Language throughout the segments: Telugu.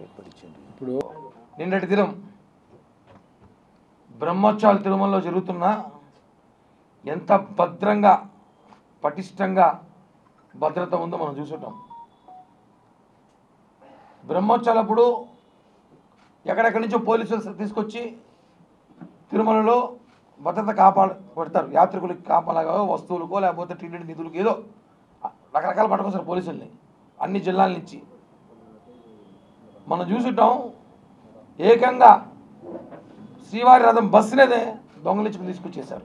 ఇప్పుడు నిన్నటి దినం బ్రహ్మోత్సవాలు తిరుమలలో జరుగుతున్నా ఎంత భద్రంగా పటిష్టంగా భద్రత ఉందో మనం చూసుంటాం. బ్రహ్మోత్సవాలప్పుడు ఎక్కడెక్కడి నుంచో పోలీసులు తీసుకొచ్చి తిరుమలలో భద్రత కాపాడతారు. యాత్రికులకి కాపాడగా వస్తువులకో లేకపోతే టీటీడీ నిధులకు ఏదో రకరకాల పట్టుకొస్తారు పోలీసుల్ని అన్ని జిల్లాల నుంచి. మనం చూసుంటాం ఏకంగా శ్రీవారి రథం బస్సునేదే దొంగలించుకుని తీసుకొచ్చేశారు.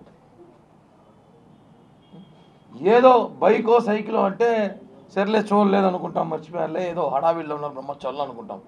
ఏదో బైకో సైకిలో అంటే సర్లే చూడలేదు అనుకుంటాం, మర్చిపోయారులే ఏదో హడావిడిలో ఉన్నారు బ్రహ్మోత్సవాలు అనుకుంటాం.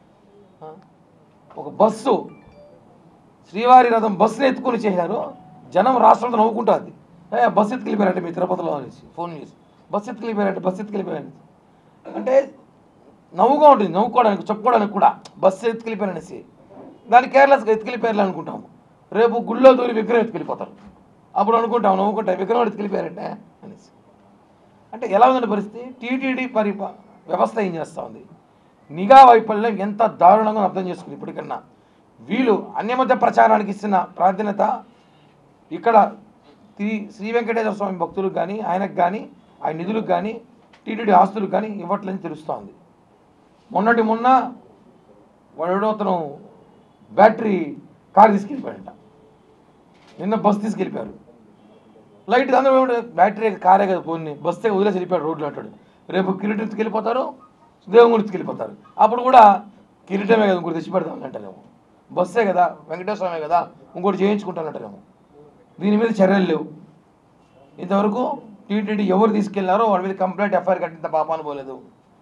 ఒక బస్సు శ్రీవారి రథం బస్సుని ఎత్తుకొని చేశారు. జనం రాష్ట్రంతో నవ్వుకుంటుంది. బస్సు ఎత్తుకెళ్ళిపోయారంటే మీ తిరుపతిలో అనేసి ఫోన్ చేసి బస్సు ఎత్తుకెళ్ళిపోయారంటే అంటే నవ్వుగా ఉంటుంది, నవ్వుకోవడానికి చెప్పుకోవడానికి కూడా బస్సు ఎత్తుకెళ్ళిపోయారనేసి. దాన్ని కేర్లెస్గా ఎత్తుకెళ్ళిపోయారు అనుకుంటాము. రేపు గుళ్ళో దూరి విగ్రహం ఎత్తుకెళ్ళిపోతారు. అప్పుడు అనుకుంటాం నవ్వుకుంటాం విగ్రహం ఎత్తుకెళ్ళిపోయారంటే అనేసి. అంటే ఎలా ఉందంటే పరిస్థితి. టీటీడీ వ్యవస్థ ఏం చేస్తూ ఉంది, నిఘా వైఫల్యం ఎంత దారుణంగా అర్థం చేసుకుంది. ఇప్పటికన్నా వీళ్ళు అన్యమత ప్రచారానికి ఇస్తున్న ప్రాధాన్యత ఇక్కడ శ్రీ వెంకటేశ్వర స్వామి భక్తులకు కానీ ఆయనకు కానీ ఆయన నిధులకు కానీ టీటీడీ ఆస్తులకు కానీ ఇవ్వట్లేదని తెలుస్తోంది. మొన్న వాడు అతను బ్యాటరీ కారు తీసుకెళ్ళిపోయాడంట, నిన్న బస్సు తీసుకెళ్ళిపోయారు. లైట్గా అందరూ బ్యాటరీ కారే కదా పోనీ బస్సే వదిలేసి వెళ్ళిపోయాడు రోడ్లు అంటాడు. రేపు కిరీటం ఎత్తుకెళ్ళిపోతారు, దేవుని ఎత్తుకెళ్ళిపోతారు. అప్పుడు కూడా కిరీటమే కదా ఇంకోటి తెచ్చి పెడతామని అంటారేమో, బస్సే కదా వెంకటేశ్వర స్వామి కదా ఇంకోటి చేయించుకుంటానంటారేమో. దీని మీద చర్యలు లేవు. ఇంతవరకు టీటీడీ ఎవరు తీసుకెళ్లారో వాళ్ళ మీద కంప్లైంట్ ఎఫ్ఐఆర్ కట్టినంత పాపాను పోలేదు.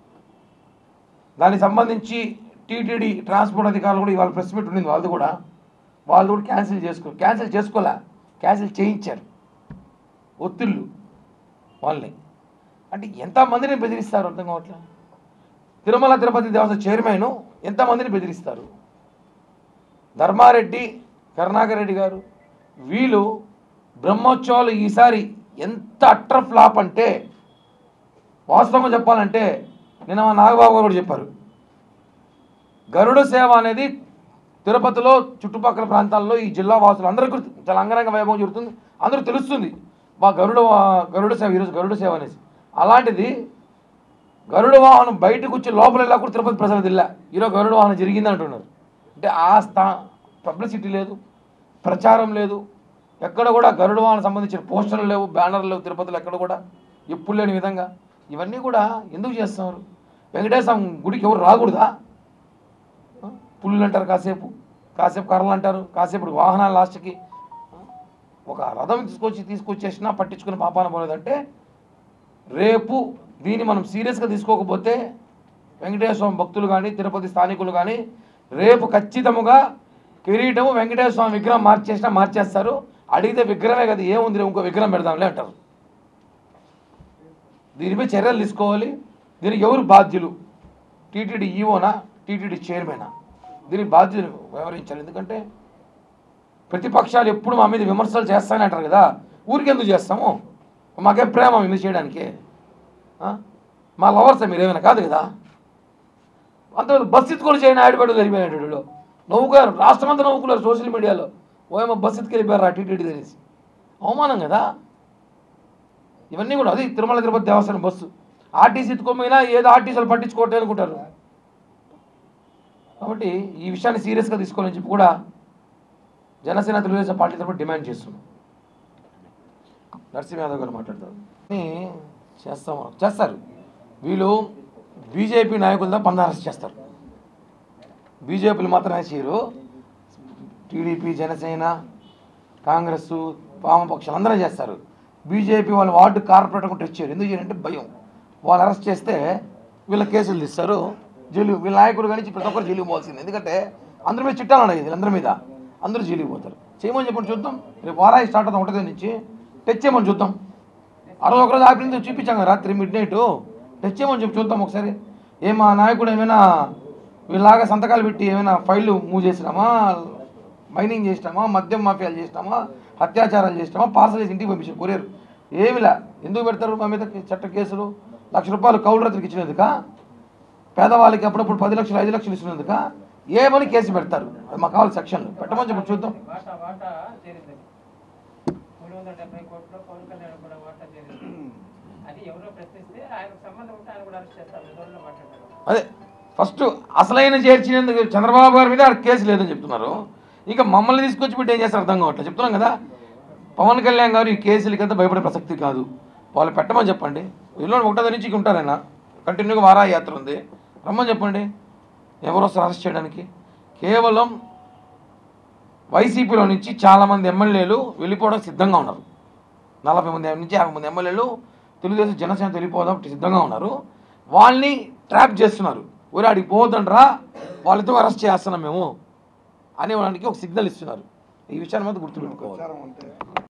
దానికి సంబంధించి టీటీడీ ట్రాన్స్పోర్ట్ అధికారులు కూడా ఇవాళ ప్రెస్ మీట్ ఉండింది. వాళ్ళు కూడా క్యాన్సిల్ చేసుకోలే, క్యాన్సిల్ చేయించారు. ఒత్తిళ్ళు వాళ్ళని. అంటే ఎంతమందిని బెదిరిస్తారు అర్థం కావట్లే. తిరుమల తిరుపతి దేవస్థానం చైర్మన్ ఎంతమందిని బెదిరిస్తారు. ధర్మారెడ్డి, కరుణాకర్ రెడ్డి గారు వీళ్ళు బ్రహ్మోత్సవాలు ఈసారి ఎంత అట్టర్ ఫ్లాప్ అంటే వాస్తవంగా చెప్పాలంటే నిన్న మా నాగబాబు గారు కూడా చెప్పారు. గరుడ సేవ అనేది తిరుపతిలో చుట్టుపక్కల ప్రాంతాల్లో ఈ జిల్లా వాసులు అందరికీ చాలా అంగరంగ వైభవం జరుగుతుంది, అందరూ తెలుస్తుంది మా గరుడ సేవ ఈరోజు గరుడ సేవ అనేసి. అలాంటిది గరుడ వాహనం బయటకు వచ్చి లోపల వెళ్ళా కూడా తిరుపతి ప్రజలు తిల్లా ఈరోజు గరుడ వాహనం జరిగింది అంటున్నారు. అంటే పబ్లిసిటీ లేదు, ప్రచారం లేదు, ఎక్కడ కూడా గరుడ వాహనం సంబంధించిన పోస్టర్లు లేవు, బ్యానర్లు లేవు తిరుపతిలో ఎక్కడ కూడా ఎప్పుడు లేని విధంగా. ఇవన్నీ కూడా ఎందుకు చేస్తున్నారు? వెంకటేశ్వర గుడికి ఎవరు రాకూడదా? పుల్లులు అంటారు, కాసేపు కర్రలు అంటారు, కాసేపు వాహనాలు లాస్ట్కి ఒక రథం తీసుకొచ్చేసినా పట్టించుకుని పాపాన పోలేదంటే రేపు దీన్ని మనం సీరియస్గా తీసుకోకపోతే వెంకటేశ్వర స్వామి భక్తులు కానీ తిరుపతి స్థానికులు కానీ రేపు ఖచ్చితంగా కిరీటము వెంకటేశ్వర స్వామి విగ్రహం మార్చేస్తారు. అడిగితే విగ్రహమే కదా ఏముంది ఇంకో విగ్రహం పెడదాంలే అంటారు. దీనిపై చర్యలు తీసుకోవాలి. దీనికి ఎవరు బాధ్యులు? టీటీడీ ఈవోనా, టీటీడీ చైర్మనా? దీనికి బాధ్యులు వ్యవహరించాలి. ఎందుకంటే ప్రతిపక్షాలు ఎప్పుడు మా మీద విమర్శలు చేస్తానే అంటారు కదా, ఊరికెందుకు చేస్తాము? మాకే ప్రేమ మీద చేయడానికి, మా లవర్స్ మీరేమైనా కాదు కదా. అంతమంది బస్సు ఎత్తుకొని చేయని ఆడిపడు వెళ్ళిపోయినాడు. నవ్వుకారు, రాష్ట్రం అంతా నవ్వుకున్నారు సోషల్ మీడియాలో. ఓయేమో బస్సు ఎత్తుకెళ్ళిపోయారు ఆ టీటీడీ తెలిసి. అవమానం కదా ఇవన్నీ కూడా. అది తిరుమల తిరుపతి దేవస్థానం బస్సు ఆర్టీసీ ఎత్తుకోమైనా ఏదో ఆర్టీసీలు పట్టించుకోవట్లే అనుకుంటారు. కాబట్టి ఈ విషయాన్ని సీరియస్గా తీసుకోవాలని చెప్పి కూడా జనసేన తెలుగుదేశం పార్టీ తరఫున డిమాండ్ చేస్తున్నాం. నరసింహ యాదవ్ గారు మాట్లాడతారు చేస్తారు. వీళ్ళు బీజేపీ నాయకులతో అరెస్ట్ చేస్తారు. బీజేపీలు మాత్రమే చేయరు, టీడీపీ, జనసేన, కాంగ్రెస్, వామపక్షాలు అందరూ చేస్తారు. బీజేపీ వాళ్ళు వార్డు కార్పొరేటర్ కూడా ఇచ్చారు. ఎందుకు చేయాలంటే భయం. వాళ్ళు అరెస్ట్ చేస్తే వీళ్ళ కేసులు తీస్తారు, జైలు. వీళ్ళ నాయకుడు కానీ ప్రతి ఒక్కరు జైలుకి పోవాల్సింది. ఎందుకంటే అందరి మీద చిట్టాలు ఉన్నాయి, వీళ్ళందరి మీద అందరూ జైలుకి పోతారు. చేయమని చెప్పండి చూద్దాం. రేపు వారాయి స్టార్ట్ అవుతాం 1 నుంచి టచ్ చేయమని చూద్దాం. ఒకరోజు ఆపి చూపించాం కదా రాత్రి మిడ్నైట్, టచ్ చేయమని చెప్పి చూద్దాం ఒకసారి. మా నాయకుడు ఏమైనా వీళ్ళలాగా సంతకాలు పెట్టి ఏమైనా ఫైళ్ళు మూవ్ చేసినామా, మైనింగ్ చేసినామా, మద్యం మాఫియాలు చేసినామా, అత్యాచారాలు చేసినామా, పార్సల్ చేసి ఇంటికి పంపించారు కొరియర్. ఏమిలా ఎందుకు పెడతారు మా మీద చట్ట కేసులు? ₹1,00,000 కౌలు రైతులకు ఇచ్చినందుక పేదవాళ్ళకి అప్పుడప్పుడు 10 లక్షలు 5 లక్షలు ఇస్తున్నందుక ఏమని కేసు పెడతారు. అది మాకు కావాలి సెక్షన్లు పెట్టమని చెప్పి చూద్దాం. అదే ఫస్ట్ అసలైన చేర్చినందుకు చంద్రబాబు గారి మీద కేసు లేదని చెప్తున్నారు. ఇంకా మమ్మల్ని తీసుకొచ్చి పెట్టి ఏం చేస్తారు అర్థం కావట్లేదు. చెప్తున్నాం కదా, పవన్ కళ్యాణ్ గారు ఈ కేసులకంతా భయపడే ప్రసక్తి కాదు. వాళ్ళు పెట్టమని చెప్పండి. వీళ్ళు 1వ తేదీ నుంచి ఉంటారైనా కంటిన్యూగా వారాహి యాత్ర ఉంది, రమ్మని చెప్పండి. ఎవరు వస్తారు అరెస్ట్ చేయడానికి? కేవలం వైసీపీలో నుంచి చాలామంది ఎమ్మెల్యేలు వెళ్ళిపోవడానికి సిద్ధంగా ఉన్నారు. 40 మంది నుంచి 50 మంది ఎమ్మెల్యేలు తెలుగుదేశం జనసేన వెళ్ళిపోవడం సిద్ధంగా ఉన్నారు. వాళ్ళని ట్రాప్ చేస్తున్నారు. ఊరే అడిగి పోవద్దంటారా, వాళ్ళతో అరెస్ట్ చేస్తున్నాం మేము అనేవాడానికి ఒక సిగ్నల్ ఇస్తున్నారు. ఈ విషయాన్ని మాత్రం గుర్తుపెట్టుకోవాలి.